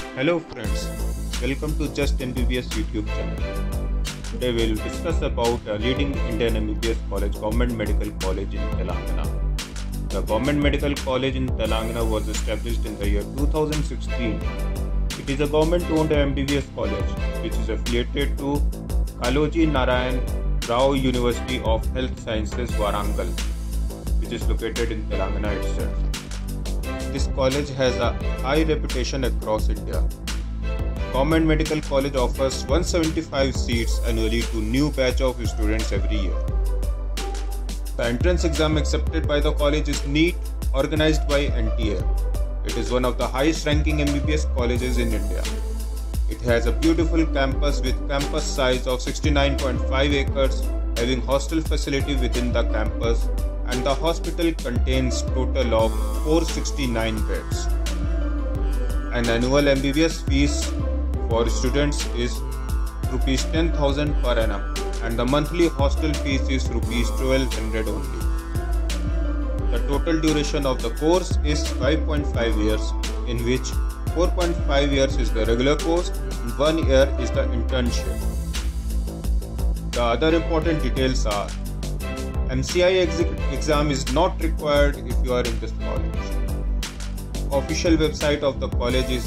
Hello friends, welcome to Just MBBS YouTube channel. Today we will discuss about a leading Indian MBBS college, Government Medical College in Telangana. The Government Medical College in Telangana was established in the year 2016. It is a government-owned MBBS college which is affiliated to Kaloji Narayan Rao University of Health Sciences, Warangal, which is located in Telangana itself. This college has a high reputation across India. Government Medical College offers 175 seats annually to new batch of students every year. The entrance exam accepted by the college is NEET, organized by NTA. It is one of the highest ranking MBBS colleges in India. It has a beautiful campus with campus size of 69.5 acres, having hostel facility within the campus, and the hospital contains total of 469 beds. An annual MBBS fees for students is Rs 10,000 per annum, and the monthly hostel fees is Rs 1,200 only. The total duration of the course is 5.5 years, in which 4.5 years is the regular course and 1 year is the internship. The other important details are: MCI exam is not required if you are in this college. Official website of the college is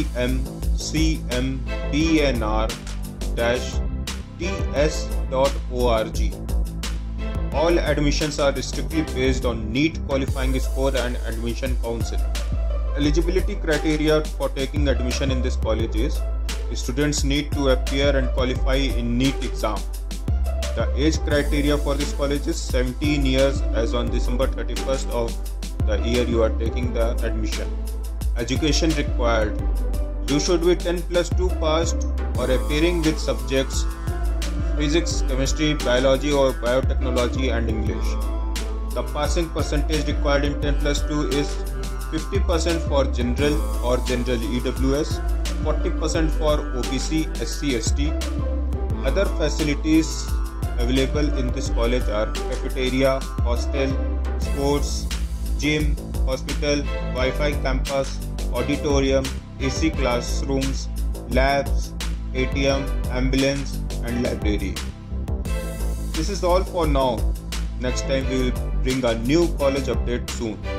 gmcmbnr-ts.org. All admissions are strictly based on NEET qualifying score and admission council. Eligibility criteria for taking admission in this college is: students need to appear and qualify in NEET exam. The age criteria for this college is 17 years as on December 31st of the year you are taking the admission. Education required: you should be 10+2 passed or appearing with subjects physics, chemistry, biology or biotechnology and English. The passing percentage required in 10+2 is 50% for general or general EWS, 40% for OBC, SC, ST. Other facilities available in this college are cafeteria, hostel, sports, gym, hospital, Wi-Fi campus, auditorium, AC classrooms, labs, ATM, ambulance and library. This is all for now. Next time we will bring a new college update soon.